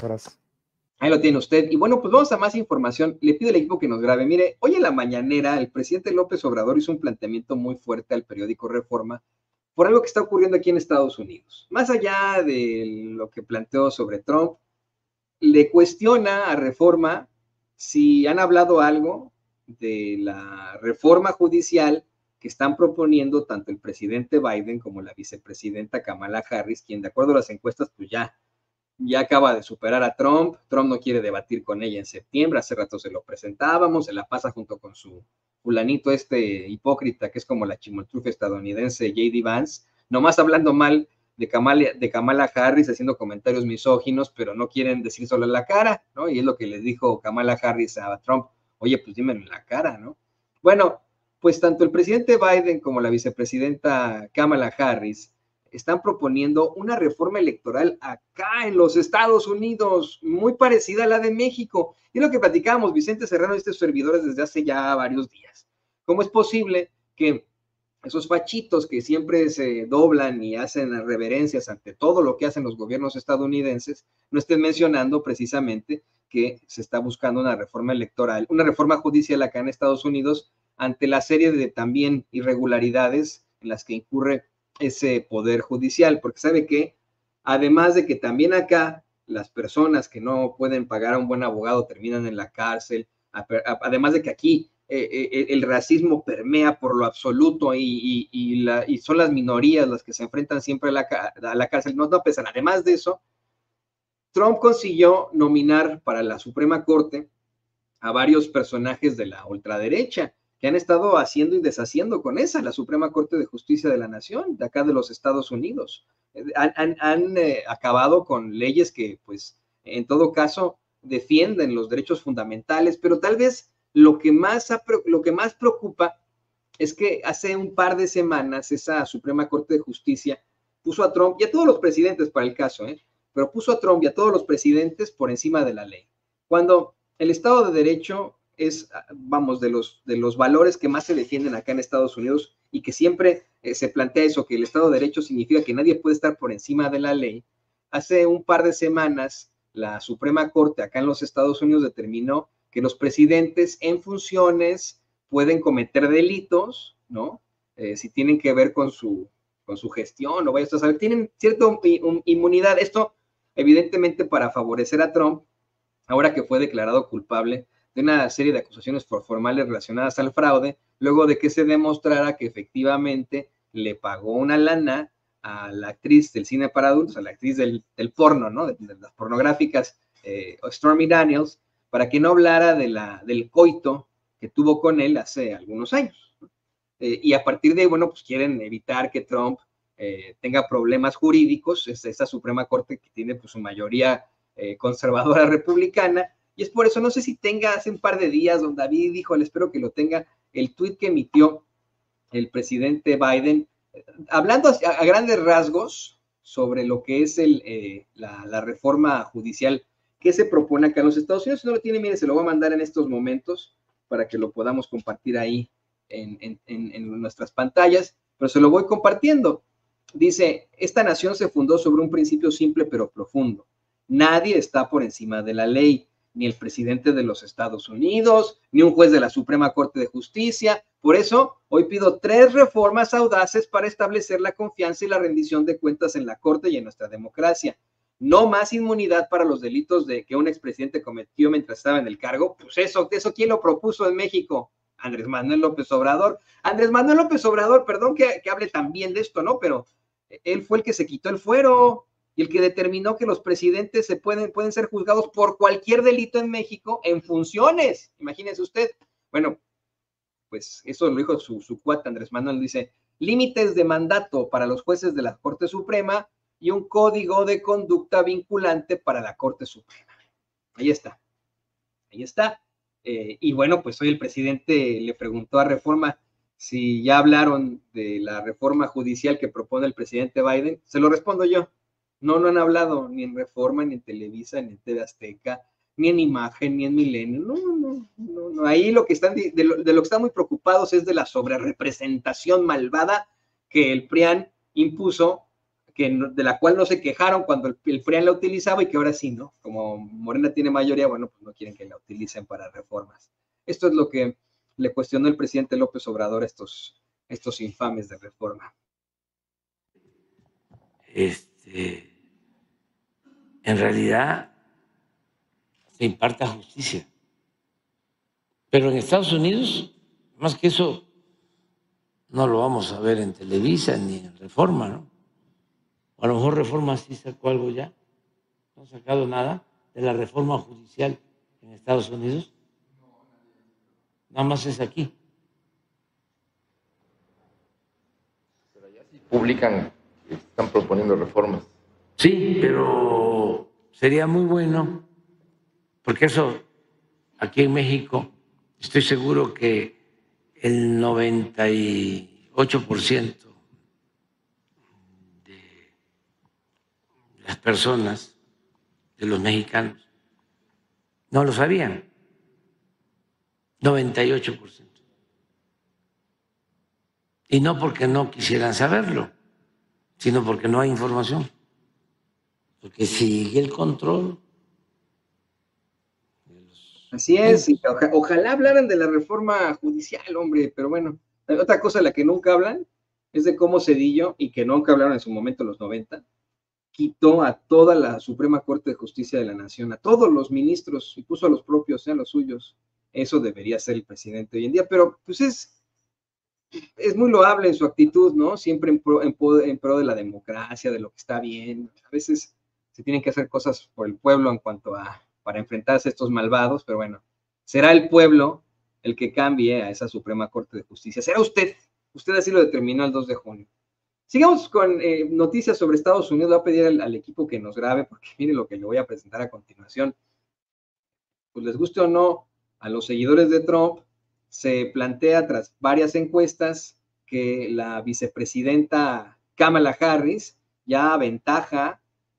Gracias. Ahí lo tiene usted. Y bueno, pues vamos a más información. Le pido al equipo que nos grabe. Mire, hoy en la mañanera el presidente López Obrador hizo un planteamiento muy fuerte al periódico Reforma por algo que está ocurriendo aquí en Estados Unidos. Más allá de lo que planteó sobre Trump, le cuestiona a Reforma si han hablado algo de la reforma judicial que están proponiendo tanto el presidente Biden como la vicepresidenta Kamala Harris, quien de acuerdo a las encuestas pues ya acaba de superar a Trump. Trump no quiere debatir con ella en septiembre, hace rato se lo presentábamos, se la pasa junto con su fulanito hipócrita que es como la chimoltrufa estadounidense, J.D. Vance, nomás hablando mal de Kamala Harris, haciendo comentarios misóginos, pero no quieren decir solo en la cara, ¿no? Y es lo que le dijo Kamala Harris a Trump, oye, pues dime en la cara, ¿no? Bueno, pues tanto el presidente Biden como la vicepresidenta Kamala Harris están proponiendo una reforma electoral acá en los Estados Unidos, muy parecida a la de México. Y es lo que platicábamos Vicente Serrano y estos servidores desde hace ya varios días. ¿Cómo es posible que esos fachitos que siempre se doblan y hacen reverencias ante todo lo que hacen los gobiernos estadounidenses, no estén mencionando precisamente que se está buscando una reforma electoral, una reforma judicial acá en Estados Unidos ante la serie de también irregularidades en las que incurre ese poder judicial? Porque sabe que además de que también acá las personas que no pueden pagar a un buen abogado terminan en la cárcel, además de que aquí el racismo permea por lo absoluto y son las minorías las que se enfrentan siempre a la cárcel. No, a pesar, además de eso, Trump consiguió nominar para la Suprema Corte a varios personajes de la ultraderecha que han estado haciendo y deshaciendo con la Suprema Corte de Justicia de la Nación, de acá de los Estados Unidos. Han acabado con leyes que, pues, en todo caso, defienden los derechos fundamentales, pero tal vez lo que más preocupa es que hace un par de semanas esa Suprema Corte de Justicia puso a Trump y a todos los presidentes para el caso, pero puso a Trump y a todos los presidentes por encima de la ley. Cuando el Estado de Derecho es, vamos, de los valores que más se defienden acá en Estados Unidos y que siempre se plantea eso, que el Estado de Derecho significa que nadie puede estar por encima de la ley. Hace un par de semanas, la Suprema Corte acá en los Estados Unidos determinó que los presidentes en funciones pueden cometer delitos, ¿no? Si tienen que ver con su gestión, o vaya a saber, tienen cierta inmunidad. Esto, evidentemente, para favorecer a Trump, ahora que fue declarado culpable de una serie de acusaciones formales relacionadas al fraude, luego de que se demostrara que efectivamente le pagó una lana a la actriz del cine para adultos, a la actriz del porno, ¿no? De las pornográficas, Stormy Daniels, para que no hablara del coito que tuvo con él hace algunos años. Y a partir de ahí, bueno, pues quieren evitar que Trump tenga problemas jurídicos. Es esa Suprema Corte que tiene pues su mayoría conservadora republicana, y es por eso, no sé si tenga hace un par de días, don David, híjole, espero que lo tenga, el tuit que emitió el presidente Biden, hablando a grandes rasgos sobre lo que es la reforma judicial que se propone acá en los Estados Unidos. Si no lo tiene, mire, se lo voy a mandar en estos momentos para que lo podamos compartir ahí en nuestras pantallas, pero se lo voy compartiendo. Dice, esta nación se fundó sobre un principio simple pero profundo. Nadie está por encima de la ley, ni el presidente de los Estados Unidos, ni un juez de la Suprema Corte de Justicia. Por eso, hoy pido 3 reformas audaces para establecer la confianza y la rendición de cuentas en la Corte y en nuestra democracia. No más inmunidad para los delitos que un expresidente cometió mientras estaba en el cargo. Pues eso ¿quién lo propuso en México? Andrés Manuel López Obrador. Andrés Manuel López Obrador, perdón que hable tan bien de esto, ¿no? Pero él fue el que se quitó el fuero y el que determinó que los presidentes pueden ser juzgados por cualquier delito en México en funciones. Imagínense usted. Bueno, pues eso lo dijo su cuate Andrés Manuel, dice, límites de mandato para los jueces de la Corte Suprema y un código de conducta vinculante para la Corte Suprema. Ahí está. Y bueno, pues hoy el presidente le preguntó a Reforma si ya hablaron de la reforma judicial que propone el presidente Biden. Se lo respondo yo. No han hablado ni en Reforma, ni en Televisa, ni en TV Azteca, ni en Imagen, ni en Milenio. No. Ahí lo que están, de lo que están muy preocupados es de la sobrerepresentación malvada que el PRIAN impuso de la cual no se quejaron cuando el PRIAN la utilizaba y que ahora sí, ¿no? Como Morena tiene mayoría, bueno, pues no quieren que la utilicen para reformas. Esto es lo que le cuestionó el presidente López Obrador a estos infames de reforma. En realidad se imparta justicia. Pero en Estados Unidos, más que eso, no lo vamos a ver en Televisa ni en Reforma, ¿no? A lo mejor Reforma sí sacó algo ya, no ha sacado nada de la reforma judicial en Estados Unidos. Nada más es aquí. Pero allá sí publican que están proponiendo reformas. Sí, pero sería muy bueno, porque eso aquí en México estoy seguro que el 98% de las personas, de los mexicanos, no lo sabían. 98%. Y no porque no quisieran saberlo, sino porque no hay información. Porque sigue el control. Así es, y ojalá hablaran de la reforma judicial, hombre, pero bueno, otra cosa de la que nunca hablan es de cómo Zedillo, y que nunca hablaron en su momento en los 90, quitó a toda la Suprema Corte de Justicia de la Nación, a todos los ministros, y puso a los propios, a los suyos. Eso debería ser el presidente hoy en día, pero pues es muy loable en su actitud, ¿no? Siempre en pro de la democracia, de lo que está bien. A veces se tienen que hacer cosas por el pueblo en cuanto a para enfrentarse a estos malvados, pero bueno, será el pueblo el que cambie a esa Suprema Corte de Justicia. Será usted. Usted así lo determinó el 2 de junio. Sigamos con noticias sobre Estados Unidos. Voy a pedir al equipo que nos grabe, porque miren lo que le voy a presentar a continuación. Pues les guste o no, a los seguidores de Trump, se plantea tras varias encuestas que la vicepresidenta Kamala Harris ya aventaja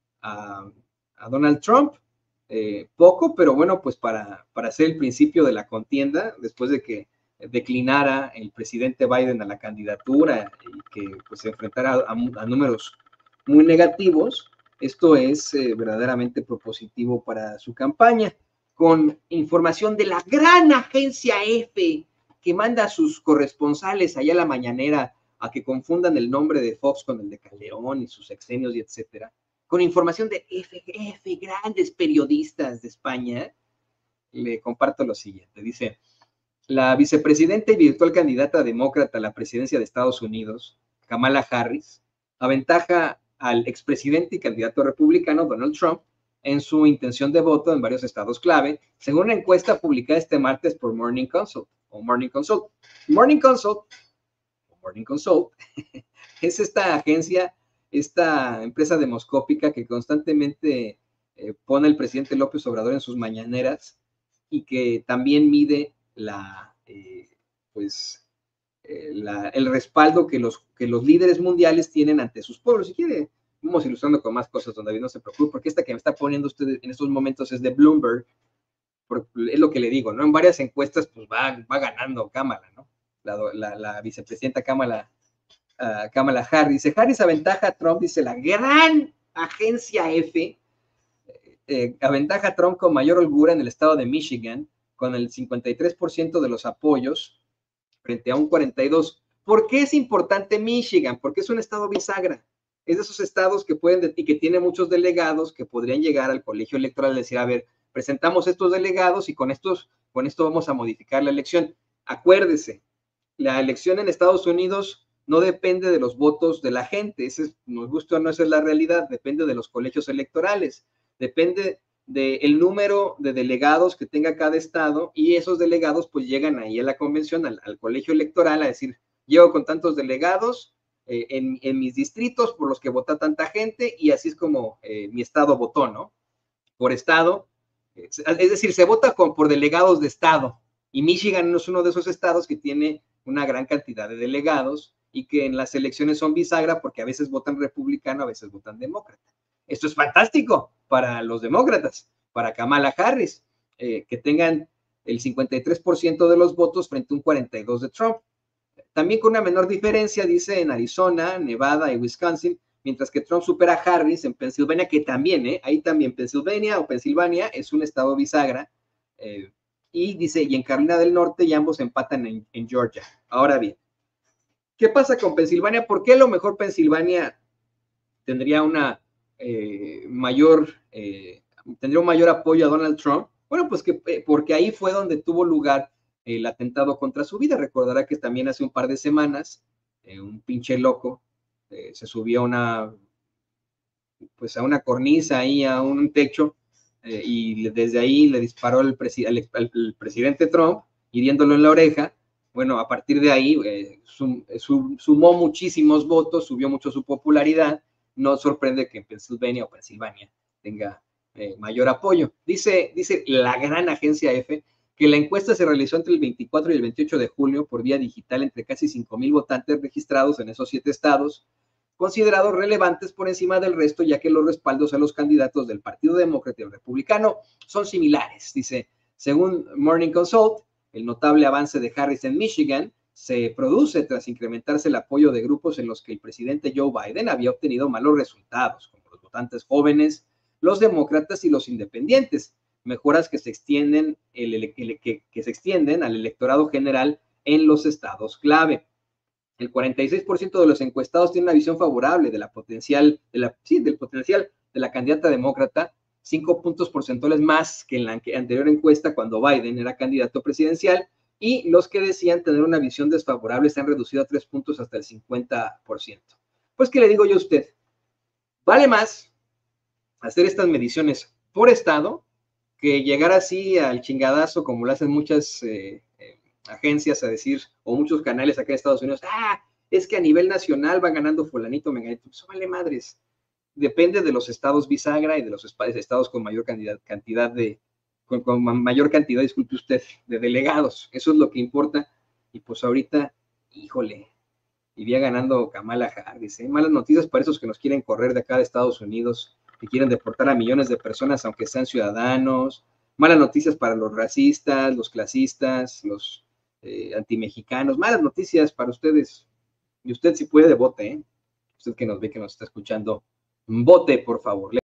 a Donald Trump. Poco, pero bueno, pues para ser el principio de la contienda, después de que declinara el presidente Biden a la candidatura y que pues, se enfrentara a números muy negativos, esto es verdaderamente propositivo para su campaña. Con información de la gran agencia EFE, que manda a sus corresponsales allá a la mañanera a que confundan el nombre de Fox con el de Calderón y sus sexenios y etcétera, con información de F, grandes periodistas de España, le comparto lo siguiente. Dice, la vicepresidenta y virtual candidata demócrata a la presidencia de Estados Unidos, Kamala Harris, aventaja al expresidente y candidato republicano Donald Trump en su intención de voto en varios estados clave, según una encuesta publicada este martes por Morning Consult. Morning Consult es esta agencia, esta empresa demoscópica que constantemente pone el presidente López Obrador en sus mañaneras y que también mide el respaldo que los líderes mundiales tienen ante sus pueblos. Si quiere, vamos ilustrando con más cosas, don David, no se preocupe, porque esta que me está poniendo usted en estos momentos es de Bloomberg, es lo que le digo, ¿no? En varias encuestas, pues va ganando Kamala, ¿no? La vicepresidenta Kamala Harris. Dice, Harris aventaja a Trump, dice la gran agencia F, aventaja a Trump con mayor holgura en el estado de Michigan, con el 53% de los apoyos frente a un 42%. ¿Por qué es importante Michigan? Porque es un estado bisagra. Es de esos estados que pueden y que tiene muchos delegados que podrían llegar al colegio electoral y decir, a ver, presentamos estos delegados y con esto vamos a modificar la elección. Acuérdese, la elección en Estados Unidos no depende de los votos de la gente, nos gusta o no, esa es la realidad, depende de los colegios electorales, depende del número de delegados que tenga cada estado y esos delegados pues llegan ahí a la convención, al colegio electoral a decir, llego con tantos delegados en mis distritos por los que vota tanta gente y así es como mi estado votó, ¿no? Por estado, es decir, se vota por delegados de estado y Michigan no es uno de esos estados que tiene una gran cantidad de delegados y que en las elecciones son bisagra porque a veces votan republicano, a veces votan demócrata. Esto es fantástico para los demócratas, para Kamala Harris, que tengan el 53% de los votos frente a un 42% de Trump. También con una menor diferencia, dice en Arizona, Nevada y Wisconsin, mientras que Trump supera a Harris en Pensilvania, que también, ahí también Pensilvania es un estado bisagra, y dice, y en Carolina del Norte, y ambos empatan en Georgia. Ahora bien, ¿qué pasa con Pensilvania? ¿Por qué a lo mejor Pensilvania tendría una tendría un mayor apoyo a Donald Trump? Bueno, pues porque ahí fue donde tuvo lugar el atentado contra su vida. Recordará que también hace un par de semanas un pinche loco se subió a una cornisa ahí, a un techo, y desde ahí le disparó el presidente Trump, hiriéndolo en la oreja. Bueno, a partir de ahí sumó muchísimos votos, subió mucho su popularidad. No sorprende que en Pensilvania tenga mayor apoyo. Dice la gran agencia EFE que la encuesta se realizó entre el 24 y el 28 de julio por vía digital entre casi 5,000 votantes registrados en esos 7 estados, considerados relevantes por encima del resto, ya que los respaldos a los candidatos del Partido Demócrata y el Republicano son similares. Dice, según Morning Consult, el notable avance de Harris en Michigan se produce tras incrementarse el apoyo de grupos en los que el presidente Joe Biden había obtenido malos resultados, como los votantes jóvenes, los demócratas y los independientes, mejoras que se extienden al electorado general en los estados clave. El 46% de los encuestados tiene una visión favorable del potencial de la candidata demócrata, 5 puntos porcentuales más que en la anterior encuesta cuando Biden era candidato presidencial, y los que decían tener una visión desfavorable se han reducido a 3 puntos hasta el 50%. Pues, ¿qué le digo yo a usted? Vale más hacer estas mediciones por estado que llegar así al chingadazo como lo hacen muchas agencias a decir, o muchos canales acá en Estados Unidos, es que a nivel nacional va ganando fulanito, menganito. Eso vale madres. Depende de los estados bisagra y de los estados con mayor cantidad, disculpe usted, de delegados. Eso es lo que importa. Y pues ahorita, híjole, iría ganando Kamala Harris. Malas noticias para esos que nos quieren correr de acá de Estados Unidos, que quieren deportar a millones de personas aunque sean ciudadanos. Malas noticias para los racistas, los clasistas, los antimexicanos. Malas noticias para ustedes. Y usted si puede, vote, Usted que nos ve, que nos está escuchando, vote, por favor.